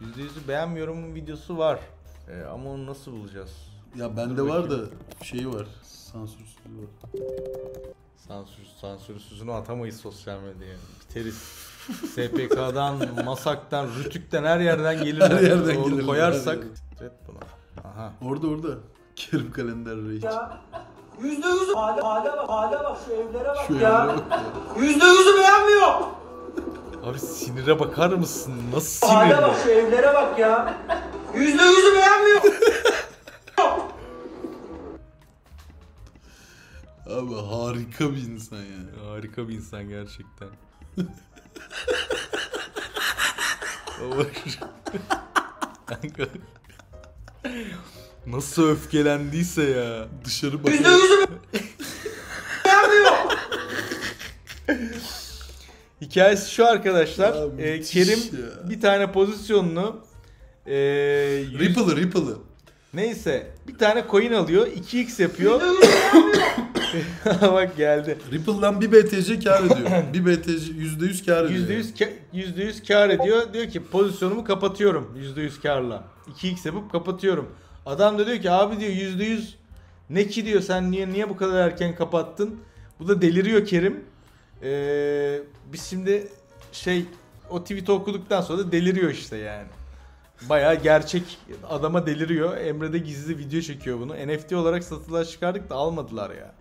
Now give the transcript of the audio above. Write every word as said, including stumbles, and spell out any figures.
yüzde yüzü beğenmiyorum videosu var. Ee, ama onu nasıl bulacağız? Ya bende var da şeyi var. Sansürsüzü var. Sansür, sansürsüzünü atamayız sosyal medyaya. Biteriz. S P K'dan, Masak'tan, Rütük'ten her yerden gelirler. Her yerden Onu gelirler, koyarsak. her Evet buna. Aha. Orada orada. Kerim Kalender Reis. Ya. Yüzde yüz hale, hale bak, hale bak, şu evlere bak Şu ya. evlere bak ya. Yüzde yüzü beğenmiyor. Abi sinire bakar mısın? Nasıl Hale sinirli? bak, şu evlere bak ya. Yüzde yüzü beğenmiyor. Abi harika bir insan ya. Harika bir insan gerçekten. Bak. Kanka. Nasıl öfkelendiyse ya. Dışarı bak. Yüzde yüzü beğenmiyor. Hikayesi şu arkadaşlar. Ya, e, müthiş Kerim ya. bir tane pozisyonunu e, yüz- Ripple'ı Ripple'ı. neyse bir tane coin alıyor. iki x yapıyor. Bak geldi. Ripple'dan bir B T C kar ediyor. bir B T C yüzde yüz kar ediyor. yüzde yüz ka- yüzde yüz kar ediyor. Diyor ki pozisyonumu kapatıyorum yüzde yüz karla. iki x yapıp kapatıyorum. Adam da diyor ki abi diyor yüzde yüz ne ki diyor, sen niye niye bu kadar erken kapattın? Bu da deliriyor Kerim. Ee, biz şimdi şey o tweet'i okuduktan sonra da deliriyor işte yani. Bayağı gerçek, adama deliriyor. Emre de gizli video çekiyor bunu. N F T olarak satılığa çıkardık da almadılar ya.